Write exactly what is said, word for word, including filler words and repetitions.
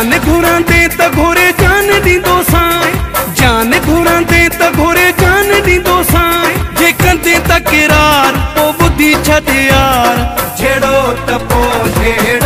जान घुरा दे त घोरे जान दी दो साए, जान घुरा दे त घोरे जान दी दो साए, जे कंदे तकरार ओ बुद्धि छद यार, जेड़ो तपो